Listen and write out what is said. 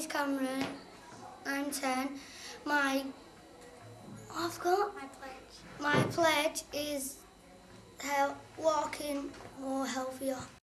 is Cameron. I'm 10. I've got my pledge is walking more healthier.